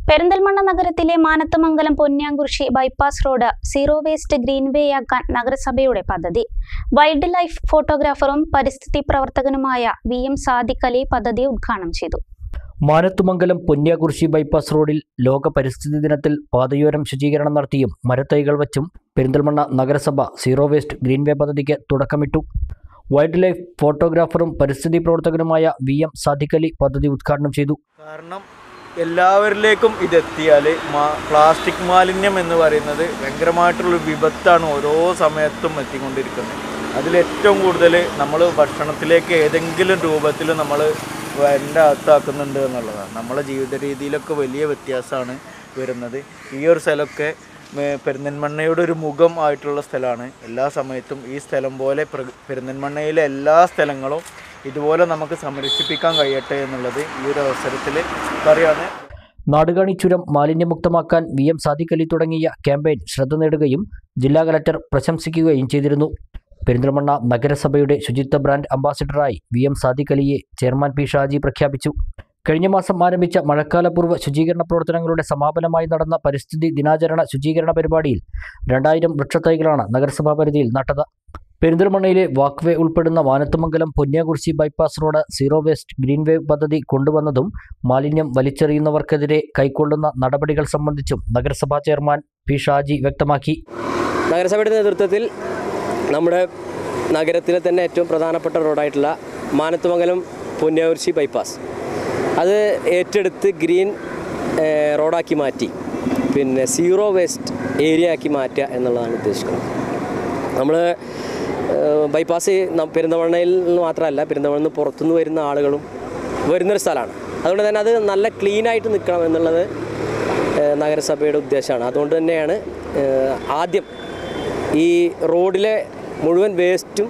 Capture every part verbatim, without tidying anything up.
പെരിന്തൽമണ്ണ നഗരത്തിലെ Manathumangalam Ponnyamkurissi bypass road zero waste ഗ്രീൻവേയാക്കാൻ നഗരസഭയുടെ പദ്ധതി. വൈൽഡ് ലൈഫ് ഫോട്ടോഗ്രാഫറും പരിസ്ഥിതി പ്രവർത്തകനുമായ വി എം സാദിഖ് അലി പദ്ധതി ഉദ്ഘാടനം ചെയ്തു. മാനത്തുമംഗലം പൊന്ന്യാംകുറിശി ബൈപ്പാസ് റോഡിൽ ലോക പരിസ്ഥിതി ദിനത്തിൽ പാതയോരം ശുചീകരണം നടത്തിയും മരത്തൈകൾ വച്ചും പെരിന്തൽമണ്ണ നഗരസഭ സീറോ വേസ്റ്റ് ഗ്രീൻവേ പദ്ധതിക്ക് തുടക്കമിട്ടു. വൈൽഡ് ലൈഫ് ഫോട്ടോഗ്രാഫറും പരിസ്ഥിതി പ്രവർത്തകനുമായ വി എം സാദിഖ് അലി പദ്ധതി ഉദ്ഘാടനം ചെയ്തു. കാരണം എല്ലാവരിലേക്കും ഇതെത്തിയാൽ മാ പ്ലാസ്റ്റിക് മാലിന്യം എന്ന് പറയുന്നത് ഭയങ്കരമായിട്ടുള്ളൊരു വിപത്താണ് ഓരോ സമയത്തും എത്തിക്കൊണ്ടിരിക്കുന്നത്. അതിലേറ്റവും കൂടുതൽ നമ്മൾ ഭക്ഷണത്തിലേക്ക് ഏതെങ്കിലും രൂപത്തിൽ നമ്മൾ എൻ്റെ അകത്താക്കുന്നുണ്ട് എന്നുള്ളതാണ്. നമ്മളെ ജീവിത രീതിയിലൊക്കെ വലിയ വ്യത്യാസമാണ് വരുന്നത്. ഈ ഒരു സ്ഥലമൊക്കെ പെരിന്തൽമണ്ണയുടെ ഒരു മുഖം ആയിട്ടുള്ള സ്ഥലമാണ്. എല്ലാ സമയത്തും ഈ സ്ഥലം പോലെ പെരിന്തൽമണ്ണയിലെ എല്ലാ സ്ഥലങ്ങളും ഇതുപോലെ നമുക്ക് സംരക്ഷിപ്പിക്കാൻ കഴിയട്ടെ എന്നുള്ളത് ഈ ഒരു അവസരത്തിൽ പറയാണ്. നാടുകാണി ചുരം മാലിന്യമുക്തമാക്കാൻ വി എം സാദിഖ് അലി തുടങ്ങിയ ക്യാമ്പയിൻ ശ്രദ്ധ നേടുകയും ജില്ലാ കലക്ടർ പ്രശംസിക്കുകയും ചെയ്തിരുന്നു. പെരിന്തൽമണ്ണ നഗരസഭയുടെ ശുചിത്വ ബ്രാൻഡ് അംബാസിഡറായി വി എം സാദിഖ് അലിയെ ചെയർമാൻ പി ഷാജി പ്രഖ്യാപിച്ചു. കഴിഞ്ഞ മാസം ആരംഭിച്ച മഴക്കാലപൂർവ്വ ശുചീകരണ പ്രവർത്തനങ്ങളുടെ സമാപനമായി നടന്ന പരിസ്ഥിതി ദിനാചരണ ശുചീകരണ പരിപാടിയിൽ രണ്ടായിരം വൃക്ഷത്തൈകളാണ് നഗരസഭാ പരിധിയിൽ നട്ടത്. പെരിന്തൽമണ്ണയിലെ വാക്വേ ഉൾപ്പെടുന്ന Manathumangalam Ponnyamkurissi bypass road zero waste greenway പദ്ധതി കൊണ്ടുവന്നതും മാലിന്യം വലിച്ചെറിയുന്നവർക്കെതിരെ കൈക്കൊള്ളുന്ന നടപടികൾ സംബന്ധിച്ചും നഗരസഭാ ചെയർമാൻ പി ഷാജി വ്യക്തമാക്കി. നഗരസഭയുടെ നേതൃത്വത്തിൽ നമ്മുടെ നഗരത്തിലെ തന്നെ ഏറ്റവും പ്രധാനപ്പെട്ട റോഡായിട്ടുള്ള മാനത്തുമംഗലം പൊന്ന്യാംകുറിശി ബൈപ്പാസ് അത് ഏറ്റെടുത്ത് ഗ്രീൻ റോഡാക്കി മാറ്റി പിന്നെ സീറോ വേസ്റ്റ് ഏരിയ ആക്കി മാറ്റുക എന്നുള്ളതാണ് ഉദ്ദേശിക്കുന്നത്. നമ്മൾ ബൈപ്പാസ് പെരിന്തൽമണ്ണയിൽ നിന്ന് മാത്രമല്ല, പെരിന്തൽമണ്ണയിൽ നിന്ന് പുറത്തുനിന്ന് വരുന്ന ആളുകളും വരുന്നൊരു സ്ഥലമാണ്. അതുകൊണ്ട് തന്നെ അത് നല്ല ക്ലീനായിട്ട് നിൽക്കണം എന്നുള്ളത് നഗരസഭയുടെ ഉദ്ദേശമാണ്. അതുകൊണ്ട് തന്നെയാണ് ആദ്യം ഈ റോഡിലെ മുഴുവൻ വേസ്റ്റും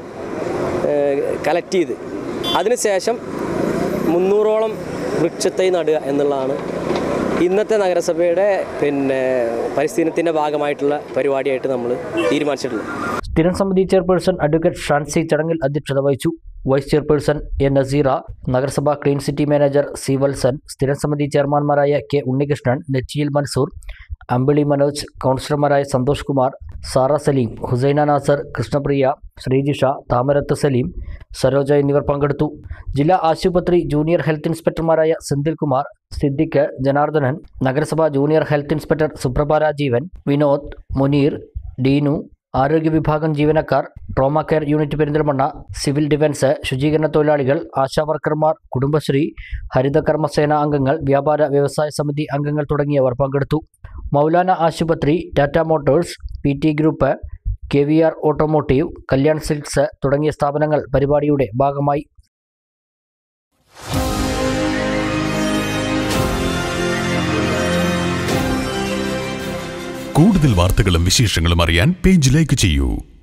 കളക്ട് ചെയ്ത് അതിനുശേഷം മുന്നൂറോളം വൃക്ഷത്തൈ നടുക എന്നുള്ളതാണ് ഇന്നത്തെ നഗരസഭയുടെ പിന്നെ പരിസ്ഥിതിത്തിൻ്റെ ഭാഗമായിട്ടുള്ള പരിപാടിയായിട്ട് നമ്മൾ തീരുമാനിച്ചിട്ടുള്ളത്. സ്ഥിരം സമിതി ചെയർപേഴ്സൺ അഡ്വക്കേറ്റ് ഷാൻസി ചടങ്ങിൽ അധ്യക്ഷത വഹിച്ചു. വൈസ് ചെയർപേഴ്സൺ എ നസീറ, നഗരസഭാ clean city manager C Valsan, സ്ഥിരം സമിതി ചെയർമാൻമാരായ കെ ഉണ്ണികൃഷ്ണൻ, നെച്ചിയിൽ മൻസൂർ, അമ്പിളി മനോജ്, കൗൺസിലർമാരായ സന്തോഷ് കുമാർ, സാറ സലീം, ഹുസൈന നാസർ, കൃഷ്ണപ്രിയ, ശ്രീജിഷ, താമരത്ത് സലീം, സരോജ എന്നിവർ പങ്കെടുത്തു. ജില്ലാ ആശുപത്രി ജൂനിയർ ഹെൽത്ത് ഇൻസ്പെക്ടർമാരായ സെന്തിൽ കുമാർ, സിദ്ദിഖ്, ജനാർദ്ദനൻ, നഗരസഭാ junior health inspector Suprabha Rajeevan, Vinod, Muneer, Deenu, ആരോഗ്യ വിഭാഗം ജീവനക്കാർ, trauma care unit Perinthalmanna, civil defence, ശുചീകരണ തൊഴിലാളികൾ, ആശാവർക്കർമാർ, കുടുംബശ്രീ, ഹരിതകർമ്മസേന അംഗങ്ങൾ, വ്യാപാര വ്യവസായ സമിതി അംഗങ്ങൾ തുടങ്ങിയവർ പങ്കെടുത്തു. മൗലാന ആശുപത്രി, Tata motors, P T group, K V R automotive, Kalyan silks തുടങ്ങിയ സ്ഥാപനങ്ങൾ പരിപാടിയുടെ ഭാഗമായി. കൂടുതൽ വാർത്തകളും വിശേഷങ്ങളും അറിയാൻ പേജ് ലൈക്ക് ചെയ്യൂ.